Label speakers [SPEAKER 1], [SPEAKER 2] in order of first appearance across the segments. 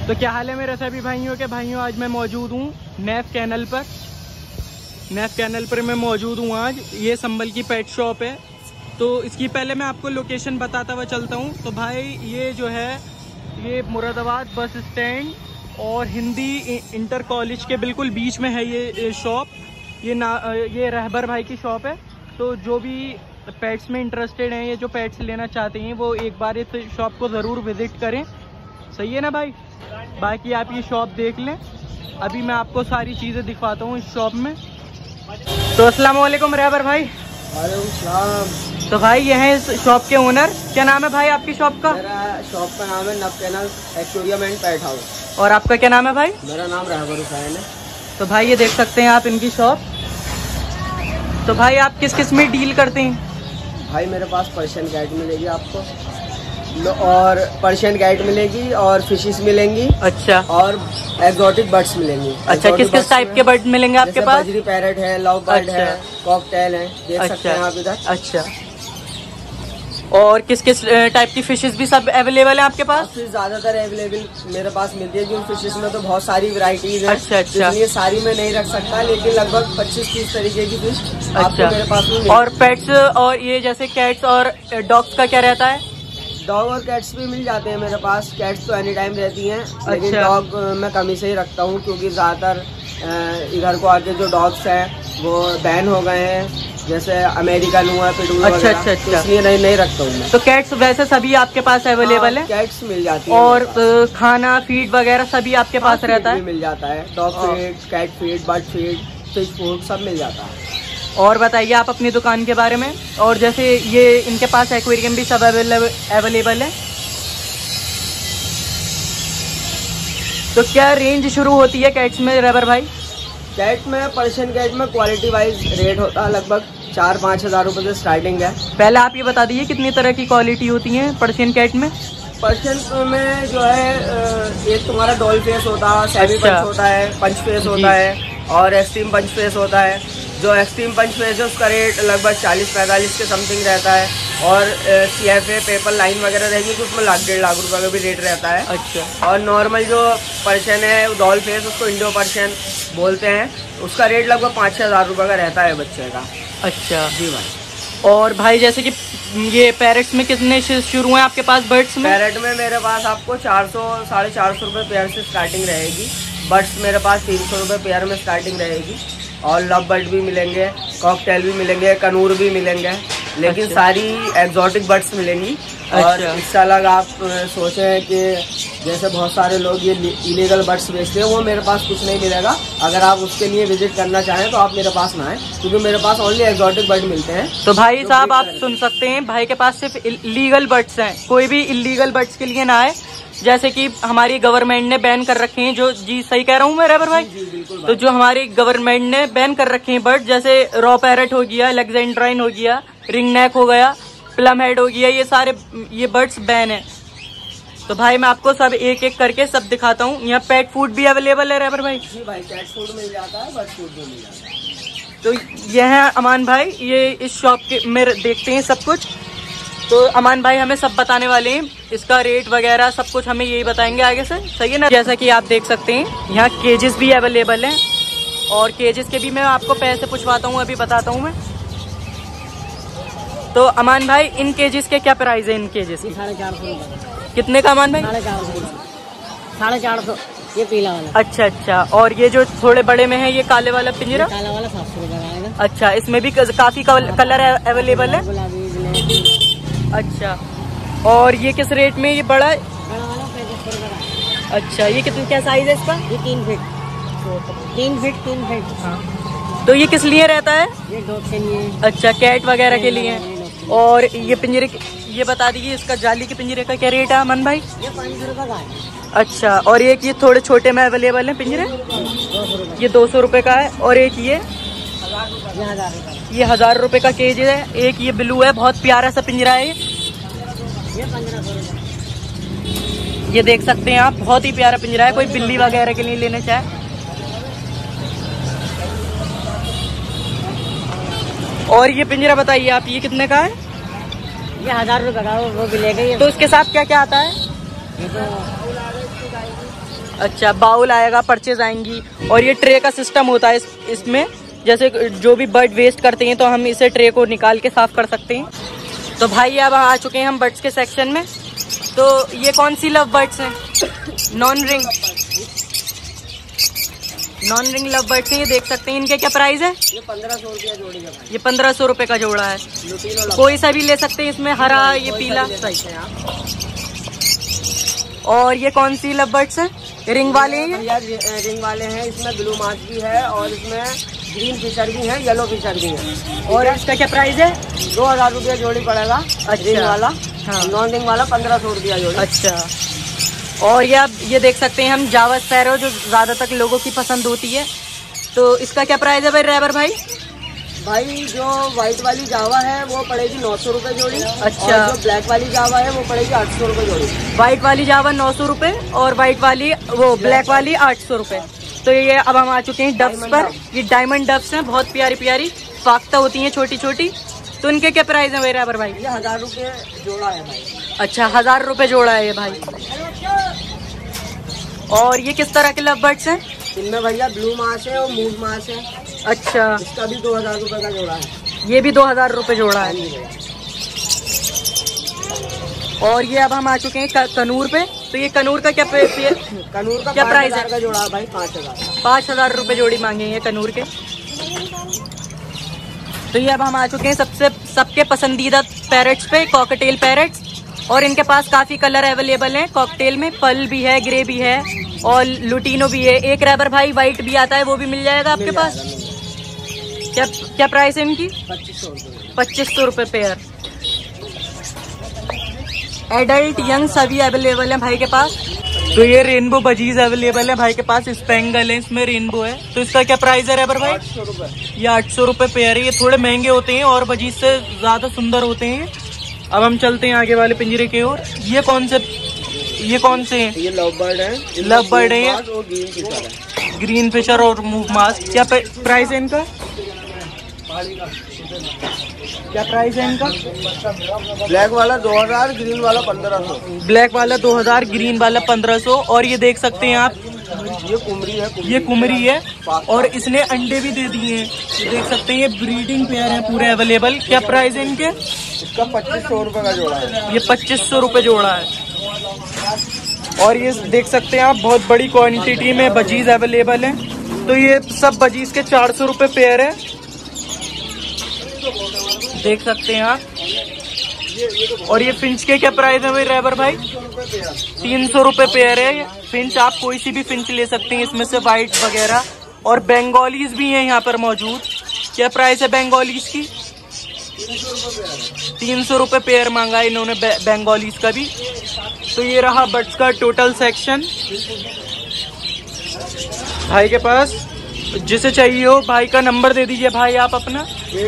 [SPEAKER 1] तो क्या हाल है मेरे सभी भाइयों के भाइयों, आज मैं मौजूद हूँ नेफ कैनल पर। नेफ कैनल पर मैं मौजूद हूँ आज। ये संभल की पेट शॉप है। तो इसकी पहले मैं आपको लोकेशन बताता हुआ चलता हूँ। तो भाई ये जो है ये मुरादाबाद बस स्टैंड और हिंदी इंटर कॉलेज के बिल्कुल बीच में है ये शॉप। ये रहबर भाई की शॉप है। तो जो भी पेट्स में इंटरेस्टेड हैं, ये जो पेट्स लेना चाहते हैं, वो एक बार इस शॉप को ज़रूर विजिट करें। सही है ना भाई? बाकी आप ये शॉप देख लें। अभी मैं आपको सारी चीज़ें दिखवाता हूँ इस शॉप में। तो अस्सलाम वालेकुम रहबर भाई।
[SPEAKER 2] वालेकुम सलाम।
[SPEAKER 1] तो भाई ये है इस शॉप के ओनर। क्या नाम है भाई आपकी शॉप का?
[SPEAKER 2] मेरा शॉप का नाम है नेफ कैनल एक्वेरियम एंड पेट हाउस।
[SPEAKER 1] और आपका क्या नाम है भाई?
[SPEAKER 2] मेरा नाम रहबर हुसैन है।
[SPEAKER 1] तो भाई ये देख सकते हैं आप इनकी शॉप। तो भाई आप किस किस में डील करते हैं?
[SPEAKER 2] भाई मेरे पास पर्शियन कैट मिलेगी आपको, और पर्शियन कैट मिलेगी और फिशेस मिलेंगी।
[SPEAKER 1] अच्छा।
[SPEAKER 2] और एक्सोटिक बर्ड्स मिलेंगी।
[SPEAKER 1] अच्छा, किस किस टाइप के बर्ड मिलेंगे आपके पास?
[SPEAKER 2] बजरी पैरेट है, लव बर्ड
[SPEAKER 1] अच्छा।
[SPEAKER 2] है, कॉकटेल है, देख सकते हैं आप इधर।
[SPEAKER 1] अच्छा। और किस किस टाइप की फिशेस भी सब अवेलेबल है आपके पास?
[SPEAKER 2] फिर ज्यादातर अवेलेबल मेरे पास मिलती है, क्योंकि फिशेस में तो बहुत सारी वैरायटीज है।
[SPEAKER 1] अच्छा अच्छा।
[SPEAKER 2] इसलिए सारी मैं नहीं रख सकता, लेकिन लगभग 25-30 तरीके की फिश आपको मेरे पास में।
[SPEAKER 1] और पेट्स और ये जैसे कैट्स और डॉग्स का क्या रहता है?
[SPEAKER 2] डॉग और कैट्स भी मिल जाते हैं मेरे पास। कैट्स तो एनी टाइम रहती हैं, लेकिन
[SPEAKER 1] अच्छा।
[SPEAKER 2] डॉग मैं कमी से ही रखता हूँ, क्योंकि ज़्यादातर इधर को आके जो डॉग्स हैं वो बैन हो गए हैं, जैसे अमेरिकन हुआ, पिटबुल
[SPEAKER 1] अच्छा
[SPEAKER 2] वगैरह।
[SPEAKER 1] अच्छा
[SPEAKER 2] तो
[SPEAKER 1] अच्छा।
[SPEAKER 2] इसलिए नहीं रखता हूँ मैं।
[SPEAKER 1] तो कैट्स वैसे सभी आपके पास अवेलेबल है?
[SPEAKER 2] कैट्स मिल जाती है।
[SPEAKER 1] और खाना फीड वगैरह सभी आपके पास रहता है?
[SPEAKER 2] मिल जाता है, dog feed, cat feed, bird feed, fish food सब मिल जाता है।
[SPEAKER 1] और बताइए आप अपनी दुकान के बारे में। और जैसे ये इनके पास एक्वेरियम भी सब अवेलेबल है। तो क्या रेंज शुरू होती है कैट्स में रहबर भाई?
[SPEAKER 2] कैट में पर्शियन कैट में क्वालिटी वाइज रेट होता है, लगभग 4-5 हज़ार रुपये से स्टार्टिंग है।
[SPEAKER 1] पहले आप ये बता दीजिए कितनी तरह की क्वालिटी होती है पर्शियन कैट में?
[SPEAKER 2] पर्शियन में जो है एक तुम्हारा डॉल फेस होता है, सेमी पंच होता है, पंच फेस होता है, और एक्सट्रीम पंच फेस होता है। जो एक्सट्रीम पंच फेस है उसका रेट लगभग 40-45 के समथिंग रहता है। और CFA पेपर लाइन वगैरह रहेगी तो उसमें 1.5 लाख रुपए का भी रेट रहता है।
[SPEAKER 1] अच्छा।
[SPEAKER 2] और नॉर्मल जो पर्शियन है डॉल फेस, उसको इंडो पर्शियन बोलते हैं, उसका रेट लगभग 5-6 हज़ार रुपये का रहता है बच्चे का।
[SPEAKER 1] अच्छा
[SPEAKER 2] जी भाई।
[SPEAKER 1] और भाई जैसे कि ये पैरेट्स में कितने शुरू हैं आपके पास बर्ड्स में?
[SPEAKER 2] पैरेट में मेरे पास आपको 400-450 रुपये पेयर से स्टार्टिंग रहेगी। बर्ड्स मेरे पास 300 रुपये पेयर में स्टार्टिंग रहेगी। और लव बर्ड भी मिलेंगे, कॉकटेल भी मिलेंगे, कनूर भी मिलेंगे, लेकिन
[SPEAKER 1] अच्छा।
[SPEAKER 2] सारी एक्सोटिक बर्ड्स मिलेंगी। और
[SPEAKER 1] अच्छा।
[SPEAKER 2] इससे अलग आप सोचें कि जैसे बहुत सारे लोग ये इलीगल बर्ड्स बेचते हैं, वो मेरे पास कुछ नहीं मिलेगा। अगर आप उसके लिए विजिट करना चाहें तो आप मेरे पास ना आए, क्योंकि मेरे पास ओनली एक्सोटिक बर्ड मिलते हैं।
[SPEAKER 1] तो भाई साहब आप सुन सकते हैं, भाई के पास सिर्फ लीगल बर्ड्स हैं। कोई भी इलीगल बर्ड्स के लिए ना आए, जैसे कि हमारी गवर्नमेंट ने बैन कर रखे हैं। जो जी सही कह रहा हूँ मैं रहबर भाई?
[SPEAKER 2] जी बिल्कुल।
[SPEAKER 1] तो जो हमारी गवर्नमेंट ने बैन कर रखे हैं बर्ड, जैसे रॉ पैरेट हो गया, अलेक्जेंड्राइन हो गया, रिंग नेक हो गया, प्लम हेड हो गया, ये सारे ये बर्ड्स बैन है। तो भाई मैं आपको सब एक एक करके सब दिखाता हूँ। यहाँ पेट फूड भी अवेलेबल है रहबर भाई?
[SPEAKER 2] जी भाई, कैट फूड मिल जाता है, बर्ड फूड भी मिल जाता है।
[SPEAKER 1] तो ये है अमान भाई, ये इस शॉप के में देखते हैं सब कुछ। तो अमान भाई हमें सब बताने वाले हैं, इसका रेट वगैरह सब कुछ हमें यही बताएंगे आगे से। सही है ना? जैसा कि आप देख सकते हैं यहाँ केजेस भी अवेलेबल हैं। और केजेस के भी मैं आपको पैसे पूछवाता हूँ, अभी बताता हूँ मैं। तो अमान भाई इन केजेस के क्या प्राइस है? इन केजेस की
[SPEAKER 2] 450
[SPEAKER 1] कितने का अमान भाई?
[SPEAKER 2] 450 ये पीला वाला।
[SPEAKER 1] अच्छा अच्छा। और ये जो थोड़े बड़े में है, ये काले वाला पिंजरा?
[SPEAKER 2] काला वाला 700 रुपये का आएगा।
[SPEAKER 1] अच्छा, इसमें भी काफी कलर अवेलेबल है। अच्छा। और ये किस रेट में ये बड़ा है?
[SPEAKER 2] बड़ा वाला 35 रुपये का।
[SPEAKER 1] अच्छा, ये कितना क्या साइज है इसका?
[SPEAKER 2] ये 3 फीट। हाँ।
[SPEAKER 1] तो ये किस लिए रहता है?
[SPEAKER 2] ये डॉग के लिए।
[SPEAKER 1] अच्छा, कैट वगैरह के लिए। और ये पिंजरे ये बता दीजिए, इसका जाली के पिंजरे का क्या रेट है अमन भाई?
[SPEAKER 2] ये 500 रुपये का है।
[SPEAKER 1] अच्छा। और एक ये थोड़े छोटे में अवेलेबल है पिंजरे?
[SPEAKER 2] 200 रुपये।
[SPEAKER 1] ये 200 रुपये का है। और एक ये
[SPEAKER 2] 1000 रुपये।
[SPEAKER 1] ये 1000 रुपये का केज है। एक ये ब्लू है, बहुत प्यारा सा पिंजरा है।
[SPEAKER 2] ये 1500 रुपये।
[SPEAKER 1] ये देख सकते हैं आप, बहुत ही प्यारा पिंजरा है, कोई बिल्ली वगैरह के लिए लेना चाहे। और ये पिंजरा बताइए आप, ये कितने का है?
[SPEAKER 2] ये 1000 रुपये का, वो भी ले गई।
[SPEAKER 1] तो इसके साथ क्या क्या आता है?
[SPEAKER 2] ये तो
[SPEAKER 1] अच्छा, बाउल आएगा, पर्चेज आएंगी। और ये ट्रे का सिस्टम होता है इसमें, जैसे जो भी बर्ड वेस्ट करते हैं तो हम इसे ट्रे को निकाल के साफ कर सकते हैं। तो भाई अब आ चुके हैं हम बर्ड्स के सेक्शन में। तो ये कौन सी लव बर्ड्स हैं? नॉन रिंग लव बर्ड्स हैं, ये देख सकते हैं। इनके क्या प्राइस है?
[SPEAKER 2] ये 1500 रुपया जोड़ी है भाई।
[SPEAKER 1] ये 1500 रुपये का जोड़ा है। कोई सा भी ले सकते हैं इसमें, हरा, ये पीला। और ये कौन सी लव बर्ड्स है? रिंग वाले हैं?
[SPEAKER 2] रिंग वाले हैं। इसमें ब्लू मार्च भी है और इसमें ग्रीन फिशर भी है, येलो फिशर भी है।
[SPEAKER 1] और इसका क्या प्राइस है?
[SPEAKER 2] 2000 रुपया जोड़ी पड़ेगा।
[SPEAKER 1] अच्छा।
[SPEAKER 2] रिंग वाला।
[SPEAKER 1] हाँ।
[SPEAKER 2] नॉन रिंग वाला 1500 रुपया जोड़ी।
[SPEAKER 1] अच्छा। और ये देख सकते हैं हम जावा स्पैरो, जो ज़्यादातर लोगों की पसंद होती है। तो इसका क्या प्राइस है भाई ड्राइवर भाई?
[SPEAKER 2] भाई जो व्हाइट वाली जावा है वो पड़ेगी 900 रुपये जोड़ी।
[SPEAKER 1] अच्छा।
[SPEAKER 2] और जो ब्लैक वाली जावा है वो पड़ेगी 800 रुपये जोड़ी।
[SPEAKER 1] व्हाइट वाली जावा 900 रुपये और व्हाइट वाली वो ब्लैक वाली 800 रुपये। तो ये अब हम आ चुके हैं डब्स पर। ये डायमंड डब्स हैं, बहुत प्यारी प्यारी फाख्ता होती हैं, छोटी छोटी। तो इनके क्या प्राइस है मेरा भाई?
[SPEAKER 2] ये 1000 रुपये जोड़ा है भाई।
[SPEAKER 1] अच्छा, 1000 रुपये जोड़ा है ये भाई। और ये किस तरह के लव बर्ड्स हैं?
[SPEAKER 2] इनमें भैया ब्लू मार्च है और मूव मार्च है।
[SPEAKER 1] अच्छा।
[SPEAKER 2] इसका भी 2000 रुपये का जोड़ा है।
[SPEAKER 1] ये भी 2000 रुपये जोड़ा है। और ये अब हम आ चुके हैं कनूर पे। तो ये कनूर का
[SPEAKER 2] कनूर का क्या प्राइस है? का जोड़ा है भाई 5000।
[SPEAKER 1] 5000 रुपये जोड़ी मांगे हैं कनूर के। तो ये अब हम आ चुके हैं सबके पसंदीदा पैरेट्स पे, कॉकटेल पैरेट्स। और इनके पास काफी कलर अवेलेबल हैं कॉकटेल में। पर्ल भी है, ग्रे भी है और लुटीनो भी है। एक रैबर भाई वाइट भी आता है, वो भी मिल जाएगा आपके पास। क्या प्राइस है इनकी? 2500 रुपये पेयर। एडल्ट यंग सभी अवेलेबल है भाई के पास। तो ये रेनबो बजीज अवेलेबल है भाई के पास। स्पेंगल है, इसमें रेनबो है। तो इसका क्या प्राइस है रैबर भाई?
[SPEAKER 2] 800 रुपये।
[SPEAKER 1] ये 800 रुपये पेयर है। ये थोड़े महंगे होते हैं और बजीज से ज्यादा सुंदर होते हैं। अब हम चलते हैं आगे वाले पिंजरे की ओर। ये कौन से हैं? ये
[SPEAKER 2] लव बर्ड है।
[SPEAKER 1] लव बर्ड है।
[SPEAKER 2] और ग्रीन फिशर है।
[SPEAKER 1] ग्रीन फिशर और मूव मास्क। क्या प्राइस है इनका? क्या प्राइस है इनका?
[SPEAKER 2] ब्लैक वाला 2000, ग्रीन वाला 1500।
[SPEAKER 1] ब्लैक वाला 2000, ग्रीन वाला 1500। और ये देख सकते हैं आप,
[SPEAKER 2] ये कुमरी है।
[SPEAKER 1] ये कुमरी है और इसने अंडे भी दे दिए हैं। ये देख सकते हैं, ये ब्रीडिंग पेयर है पूरे अवेलेबल। क्या प्राइस है इनके?
[SPEAKER 2] इसका 2500 रुपये का जोड़ा है।
[SPEAKER 1] ये 2500 रुपये जोड़ा है। और ये देख सकते हैं आप, बहुत बड़ी क्वांटिटी में बजीज अवेलेबल है। तो ये सब बजीज के 400 रुपये पेयर है, देख सकते हैं आप। और ये फिंच के क्या प्राइस है भाई ड्राइवर भाई? 300 रुपये पेयर है। फिंच आप कोई सी भी फिंच ले सकते हैं इसमें से, वाइट वगैरह। और बेंगोलीज भी हैं यहाँ पर मौजूद। क्या प्राइस है बेंगोलीज की? 300 रुपये पेयर मांगा है इन्होंने बेंगोलीज का भी। तो ये रहा बर्ड्स का टोटल सेक्शन भाई के पास। जिसे चाहिए हो भाई का नंबर दे दीजिए भाई आप अपना।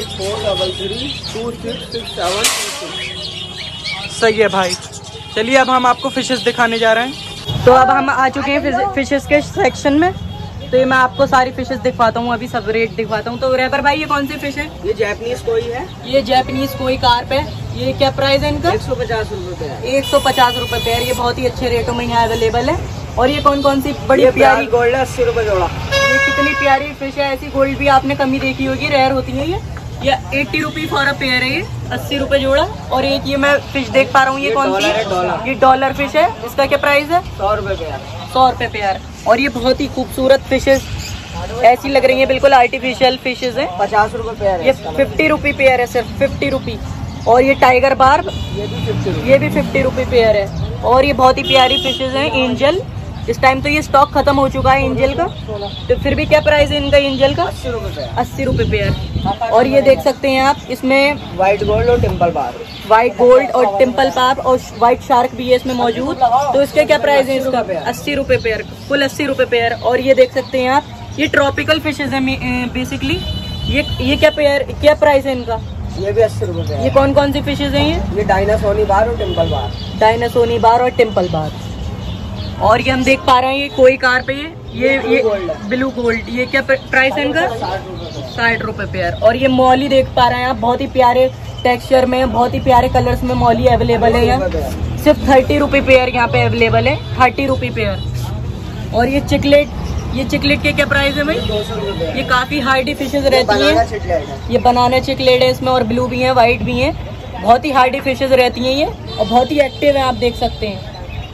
[SPEAKER 1] 8433267226। सही है भाई। चलिए अब हम आपको फिशेस दिखाने जा रहे हैं। तो अब हम आ चुके हैं फिशेस के सेक्शन में। तो ये मैं आपको सारी फिशेस दिखवाता हूँ, अभी सब रेट दिखवाता हूँ। तो रैपर भाई ये कौन सी फिश है?
[SPEAKER 2] ये जैपनीज कोई है।
[SPEAKER 1] ये जैपनीज कोई कार्प है। ये क्या प्राइस है इनका?
[SPEAKER 2] 150 रुपये।
[SPEAKER 1] 150 रुपये पेयर। ये बहुत ही अच्छे रेटों में यहाँ अवेलेबल है। और ये कौन सी बड़ी प्यारी
[SPEAKER 2] गोल्ड है, 80 रुपये जोड़ा।
[SPEAKER 1] ये कितनी प्यारी फिश है। ऐसी गोल्ड भी आपने कमी देखी होगी, रेयर होती है ये 80 रुपये फॉर अ पेयर है। ये 80 रुपये जोड़ा। और एक ये मैं फिश देख पा रहा हूँ, ये कौन सी? ये डॉलर फिश है। इसका क्या प्राइस है?
[SPEAKER 2] 100 रुपये पेयर।
[SPEAKER 1] 100 रुपये पेयर। और ये बहुत ही खूबसूरत फिशेस ऐसी लग रही है, बिल्कुल आर्टिफिशियल फिशेस है।
[SPEAKER 2] 50 रुपये पेयर।
[SPEAKER 1] ये 50 रुपये पेयर है, सिर्फ 50 रुपये। और ये टाइगर बार्ब, ये भी 50 रुपये पेयर है। और ये बहुत ही प्यारी फिशेस हैं। एंजल, इस टाइम तो ये स्टॉक खत्म हो चुका है एंजल का। तो फिर भी क्या प्राइस है इनका एंजल का? 80 रुपये पेयर। और ये देख सकते हैं आप, इसमें
[SPEAKER 2] व्हाइट गोल्ड और टेम्पल बार्ब,
[SPEAKER 1] व्हाइट गोल्ड और टेम्पल बार्ब और व्हाइट शार्क भी है इसमें मौजूद। तो इसके क्या प्राइस है इसका? 80 रुपये पेयर, फुल 80 रुपये पेयर। और ये देख सकते हैं आप, ये ट्रॉपिकल फिशेज है बेसिकली। ये क्या प्राइस है इनका?
[SPEAKER 2] ये भी 80 रुपये।
[SPEAKER 1] ये कौन सी फिशेज हैं ये?
[SPEAKER 2] डायनासोनी बार और टेम्पल बार।
[SPEAKER 1] डायनासोनी बार और टेम्पल बार। और ये हम देख पा रहे हैं, ये कोई कार पे ये ब्लू गोल्ड। ये क्या प्राइस है इनका? 60 रुपये पेयर। और ये मौली देख पा रहे हैं आप, बहुत ही प्यारे टेक्सचर में, बहुत ही प्यारे कलर्स में मौली अवेलेबल है यहाँ। सिर्फ 30 रुपये पेयर यहाँ पे अवेलेबल है। 30 रुपये पेयर। और ये चिकलेट के क्या प्राइस है भाई?
[SPEAKER 2] 200 रुपये।
[SPEAKER 1] ये काफी हार्डी फिशेज रहती हैं। ये बनाना चिकलेट है, इसमें और ब्लू भी है, वाइट भी है। बहुत ही हार्डी फिशेज रहती हैं ये, और बहुत ही एक्टिव है, आप देख सकते हैं।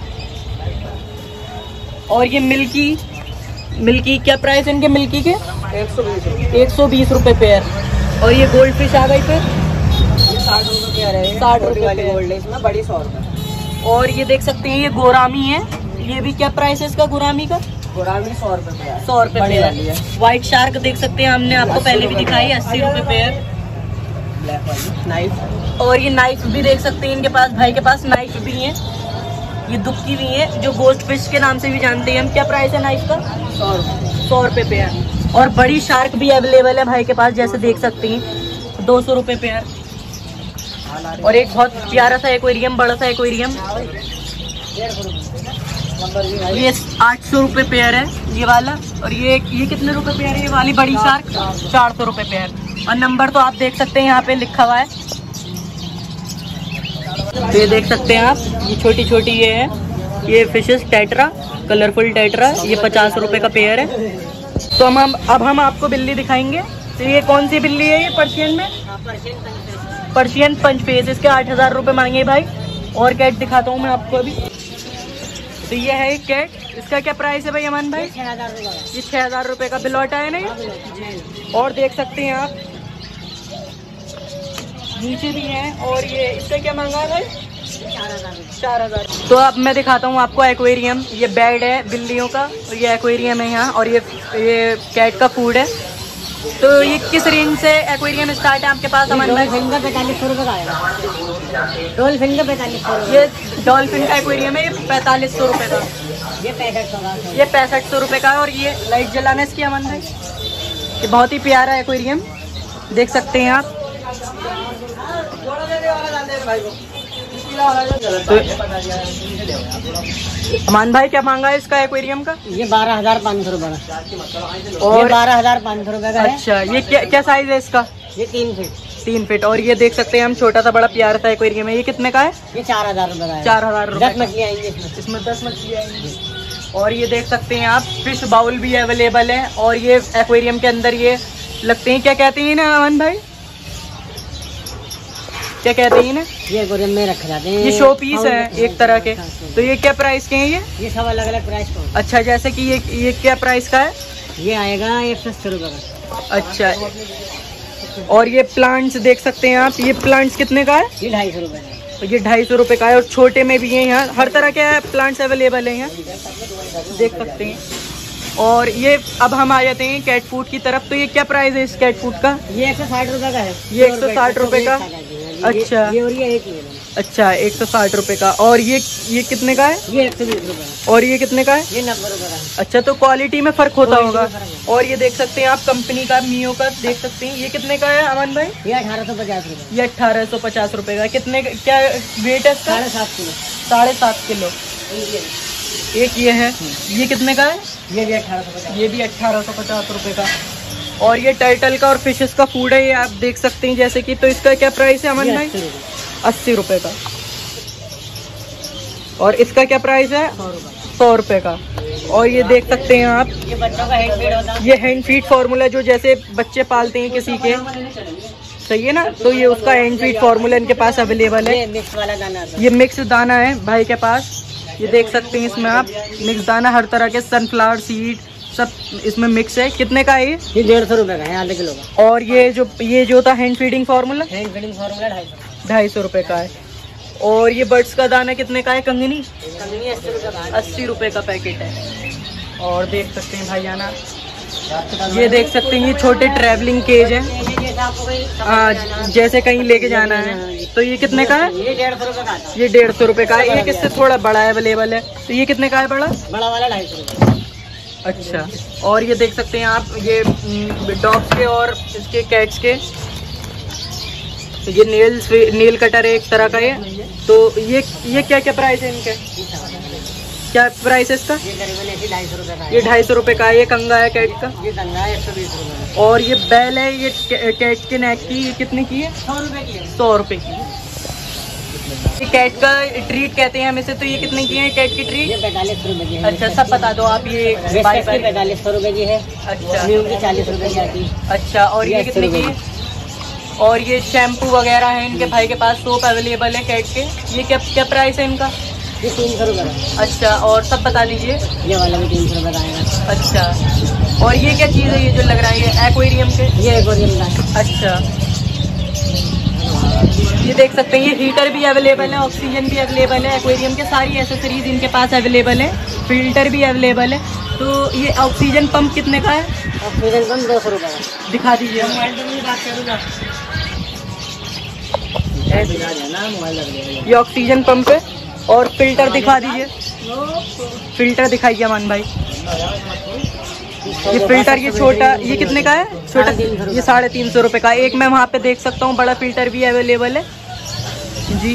[SPEAKER 1] और ये मिल्की क्या प्राइस है इनके? मिल्की के 120 रुपये पेयर। और ये गोल्ड फिश आ गई फिर
[SPEAKER 2] 60 रुपये पेयर है।
[SPEAKER 1] 60 रुपये वाली
[SPEAKER 2] गोल्ड है, इसमें बड़ी 100 रुपये।
[SPEAKER 1] और ये देख सकते हैं ये गोरामी है। ये भी क्या प्राइस है इसका गोरामी का?
[SPEAKER 2] गोरामी 100 रुपये पेयर।
[SPEAKER 1] 100 रुपये पेयर। व्हाइट शार्क देख सकते हैं, हमने आपको पहले भी दिखाई, 80 रुपये पेयर।
[SPEAKER 2] ब्लैक वाली नाइफ।
[SPEAKER 1] और ये नाइफ भी देख सकते हैं इनके पास, भाई के पास नाइफ भी है। ये दुक्की भी है, जो गोस्ट फिश के नाम से भी जानते हैं हम। क्या प्राइस है नाइफ का?
[SPEAKER 2] 100 रुपये।
[SPEAKER 1] 100 रुपये पेयर। और बड़ी शार्क भी अवेलेबल है भाई के पास, जैसे देख सकते हैं, 200 रुपये पेयर। और एक बहुत प्यारा सा एक्वेरियम, बड़ा सा एक्वेरियम, ये 800 रुपये पेयर है ये वाला। और ये कितने रुपए पेयर है ये वाली बड़ी शार्क? 400 रुपये पेयर। और नंबर तो आप देख सकते हैं यहाँ पे लिखा हुआ है। तो ये देख सकते हैं आप, ये छोटी ये है, ये फिशेस टेट्रा, कलरफुल टेट्रा, ये 50 रुपये का पेयर है। तो अब हम आपको बिल्ली दिखाएंगे। तो ये कौन सी बिल्ली है? ये पर्शियन में पर्शियन पंच फेस, इसके 8000 रुपये मांगे भाई। और कैट दिखाता हूँ मैं आपको अभी। तो ये है एक कैट, इसका क्या प्राइस है भाई अमन भाई?
[SPEAKER 2] 6000 रुपये।
[SPEAKER 1] ये 6000 रुपये का बिलौटा है ना ये। और देख सकते हैं आप नीचे भी है। और ये इसका क्या मांगा है भाई? 4000। तो अब मैं दिखाता हूँ आपको एक्वेरियम। ये बेड है बिल्लियों का, और ये एक्वेरियम है यहाँ। और ये कैट का फूड है। तो ये किस रेंज से एक्वेरियम स्टार्ट है आपके पास अमन भाई?
[SPEAKER 2] 4500 रुपये का आएगा। डॉल्फिन का 4500 रुपये।
[SPEAKER 1] ये डॉल्फिन का एक्वेरियम है, ये 4500 रुपये का।
[SPEAKER 2] ये 6500 का।
[SPEAKER 1] ये 6500 रुपये का है। और ये लाइट जलाना इसकी अमन भाई, ये बहुत ही प्यारा एक्वेरियम देख सकते हैं आप। तो अमान भाई क्या मांगा है इसका एक्वेरियम का?
[SPEAKER 2] ये 12,500 रुपये का।
[SPEAKER 1] और
[SPEAKER 2] 12,500 रुपये का है।
[SPEAKER 1] अच्छा, ये क्या साइज है इसका?
[SPEAKER 2] ये 3 फीट।
[SPEAKER 1] 3 फीट। और ये देख सकते हैं हम, छोटा सा बड़ा प्यारा सा एक्वेरियम है। ये कितने का है?
[SPEAKER 2] ये 4000 रुपये का है।
[SPEAKER 1] 4000 रुपये।
[SPEAKER 2] 10 मछलियाँ आएंगी
[SPEAKER 1] इसमें 10 मछलियाँ आएंगी। और ये देख सकते हैं आप, फिश बाउल भी अवेलेबल है। और ये एक्वेरियम के अंदर ये लगते हैं, क्या कहते हैं ना अमन भाई? क्या कहते हैं ना?
[SPEAKER 2] ये एक्वेरियम में रखे जाते हैं।
[SPEAKER 1] ये शो पीस है एक तरह के। तो ये क्या प्राइस के हैं ये?
[SPEAKER 2] सब अलग अलग प्राइस का।
[SPEAKER 1] अच्छा, जैसे कि ये क्या प्राइस का है?
[SPEAKER 2] ये आएगा 180 रुपये का।
[SPEAKER 1] अच्छा। और ये प्लांट्स देख सकते हैं आप, ये प्लांट्स कितने का है?
[SPEAKER 2] ये 250 रुपये का।
[SPEAKER 1] ये 250 रुपये का है। और छोटे में भी है, यहाँ हर तरह के प्लांट्स अवेलेबल है यहाँ, देख सकते हैं। और ये अब हम आ जाते हैं कैट फूड की तरफ। तो ये क्या प्राइस है इस कैट फूड का?
[SPEAKER 2] ये 160 रुपये का है।
[SPEAKER 1] ये 160 रुपये का। अच्छा।
[SPEAKER 2] ये और ये 1 किलो।
[SPEAKER 1] अच्छा, 160 रुपये का। और ये कितने का है?
[SPEAKER 2] ये 120 रुपये।
[SPEAKER 1] और ये कितने का है?
[SPEAKER 2] ये 90 रुपये का है।
[SPEAKER 1] अच्छा, तो क्वालिटी में फर्क होता होगा। और ये देख सकते हैं आप, कंपनी का मियो का देख सकते हैं। ये कितने का है अमन भाई?
[SPEAKER 2] ये 1850 रुपये।
[SPEAKER 1] ये 1850 रुपये का। कितने क्या वेट है इसका?
[SPEAKER 2] 7.5 किलो।
[SPEAKER 1] 7.5 किलो। एक ये है, ये कितने का है?
[SPEAKER 2] ये भी 1850।
[SPEAKER 1] ये भी 1850 रुपये का। और ये टर्टल का और फिशेस का फूड है, ये आप देख सकते हैं जैसे कि। तो इसका क्या प्राइस है अमन भाई? 80 रुपये का। और इसका क्या प्राइस है? 100 रुपये का। और ये देख सकते हैं आप,
[SPEAKER 2] ये बच्चों का हैंड फीड होता है।
[SPEAKER 1] ये हैंड फीड फार्मूला, जो जैसे बच्चे पालते हैं किसी के, सही है ना? तो ये उसका हैंड फीड फार्मूला इनके पास अवेलेबल है।
[SPEAKER 2] ये मिक्स वाला दाना है।
[SPEAKER 1] ये मिक्स दाना है भाई के पास, ये देख सकते हैं। इसमें आप मिक्स दाना, हर तरह के सनफ्लावर सीड सब इसमें मिक्स है। कितने का है ये?
[SPEAKER 2] 150 रुपये का है, आधे किलो का।
[SPEAKER 1] और ये जो था hand feeding formula,
[SPEAKER 2] hand feeding formula
[SPEAKER 1] 250 रुपये का है। और ये बर्ड्स का दाना कितने का है? कंगनी
[SPEAKER 2] 80 रुपये का।
[SPEAKER 1] 80 रुपये का पैकेट है। और देख सकते हैं भाई आना, ये देख सकते हैं, ये छोटे ट्रैवलिंग केज है, जैसे कहीं लेके जाना है। तो ये कितने का है?
[SPEAKER 2] ये 150 रुपये का आता है।
[SPEAKER 1] ये 150 रुपये का है। एक इससे थोड़ा बड़ा अवेलेबल है। तो ये कितने का है बड़ा?
[SPEAKER 2] बड़ा वाला 250 रुपये।
[SPEAKER 1] अच्छा। और ये देख सकते हैं आप, ये डॉग्स के और इसके कैट्स के, तो ये नेल कटर है एक तरह का ये। तो ये क्या प्राइस है इनके? क्या प्राइस है इसका?
[SPEAKER 2] ये करीबन 250 रुपये का है।
[SPEAKER 1] ये 250 रुपये का है। ये कंगा है कैट का।
[SPEAKER 2] ये कंगा है 120 रुपये का।
[SPEAKER 1] और ये बैल है, ये कैट के नेक की, ये कितने की है?
[SPEAKER 2] 100 रुपये की है।
[SPEAKER 1] 100 रुपये की। ये कैट का ट्रीट कहते हैं हम इसे, तो ये कितने की है कैट की ट्रीट?
[SPEAKER 2] ये 45 रुपए की है।
[SPEAKER 1] अच्छा सब बता दो आप। ये
[SPEAKER 2] 45 रुपए की है।
[SPEAKER 1] अच्छा
[SPEAKER 2] न्यू की 40 रुपए की आती है।
[SPEAKER 1] अच्छा, और ये कितने की है? और ये शैम्पू वगैरह है इनके भाई के पास, सोप अवेलेबल है कैट के। ये क्या क्या प्राइस है इनका?
[SPEAKER 2] ये 300 रुपए।
[SPEAKER 1] अच्छा, और सब बता दीजिए।
[SPEAKER 2] ये वाला भी 300 रुपए का आएगा।
[SPEAKER 1] अच्छा, और ये क्या चीज़ है ये जो लग रहा है? ये एक्वेरियम के?
[SPEAKER 2] ये एक्वेरियम का है।
[SPEAKER 1] अच्छा, ये देख सकते हैं, ये हीटर भी अवेलेबल है, ऑक्सीजन भी अवेलेबल है, एक्वेरियम के सारी एसेसरीज इनके पास अवेलेबल है, फिल्टर भी अवेलेबल है। तो ये ऑक्सीजन पंप कितने का है?
[SPEAKER 2] ऑक्सीजन पंप 200 रुपए का।
[SPEAKER 1] दिखा दीजिए। ये ऑक्सीजन पंप है, और फिल्टर दिखा दीजिए। फिल्टर दिखाइए अमान भाई। ये फिल्टर ये छोटा, ये कितने का है? छोटा ये 350 रुपये का। एक मैं वहाँ पे देख सकता हूँ, बड़ा फिल्टर भी अवेलेबल है जी।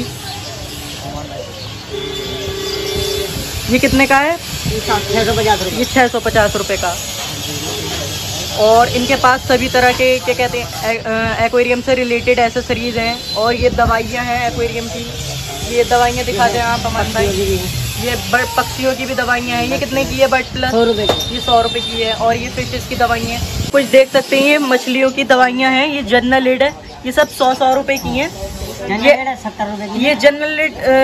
[SPEAKER 1] ये कितने का है?
[SPEAKER 2] 650 रुपये।
[SPEAKER 1] ये 650 रुपये का। और इनके पास सभी तरह के क्या कहते हैं एक्वेरियम से रिलेटेड एसेसरीज हैं, और ये दवाइयाँ हैं एक्वेरियम की। ये दवाइयाँ दिखा दें आप अमन भाई। ये बर्ड पक्षियों की भी दवाइयाँ हैं। ये कितने की है बर्ड प्लस?
[SPEAKER 2] 100 रुपये की।
[SPEAKER 1] ये 100 रुपये की है। और ये फिशेस की दवाइयाँ हैं, कुछ देख सकते हैं, ये मछलियों की दवाइयाँ हैं। ये जनरल एड है, ये सब 100 रुपये की हैं। ये
[SPEAKER 2] 70 रुपये की।
[SPEAKER 1] ये जनरल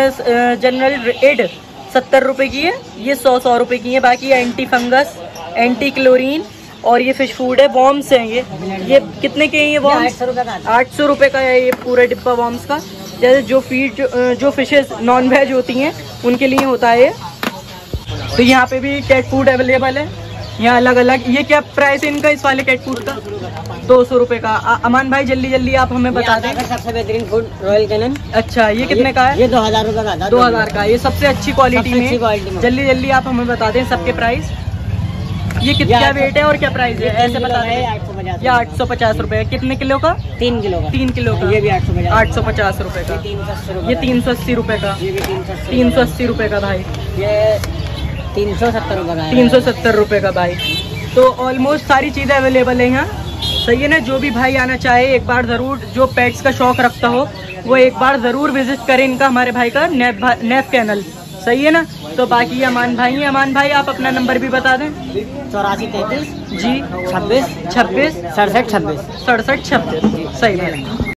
[SPEAKER 1] एड 70 रुपये की है। ये 100 रुपये की है। बाकी एंटी फंगस, एंटी क्लोरीन, और ये फिश फूड है, वॉर्म्स हैं। ये कितने के हैं ये वॉर्म्स?
[SPEAKER 2] 800 रुपये का।
[SPEAKER 1] 800 रुपये का है ये पूरा डिब्बा वॉर्म्स का। जैसे जो फीड जो फिशेस नॉन वेज होती हैं उनके लिए होता है। तो यहाँ पे भी कैट फूड अवेलेबल है, यहाँ अलग अलग। ये क्या प्राइस है इनका, इस वाले कैट फूड का? 200 रुपये का। अमान भाई जल्दी जल्दी आप हमें बता दें।
[SPEAKER 2] सबसे बेहतरीन फूड रॉयल कैनन।
[SPEAKER 1] अच्छा, ये कितने का है?
[SPEAKER 2] ये 2000 रुपये का था।
[SPEAKER 1] 2000 का। ये सबसे अच्छी क्वालिटी में। जल्दी जल्दी आप हमें बता दें सबके प्राइस। ये कितना वेट है और क्या प्राइस है ऐसे बता दें।
[SPEAKER 2] 850।
[SPEAKER 1] ये 850 रुपये। कितने किलो का?
[SPEAKER 2] 3 किलो का।
[SPEAKER 1] 3 किलो का।
[SPEAKER 2] ये भी 850।
[SPEAKER 1] 850 रुपये का। ये 380 रुपये का।
[SPEAKER 2] ये भी
[SPEAKER 1] 380 रुपये का भाई।
[SPEAKER 2] ये 370 रुपये का।
[SPEAKER 1] 370 रुपये का भाई। तो ऑलमोस्ट सारी चीज़ें अवेलेबल है यहाँ। सही है ना? जो भी भाई आना चाहे एक बार ज़रूर, जो पेट्स का शौक रखता हो वो एक बार ज़रूर विजिट करें इनका, हमारे भाई का नेफ कैनल। सही है ना? तो बाकी अमान भाई आप अपना नंबर भी बता दें।
[SPEAKER 2] 8433
[SPEAKER 1] जी
[SPEAKER 2] 26
[SPEAKER 1] 66
[SPEAKER 2] 67 26
[SPEAKER 1] 67 36। सही है।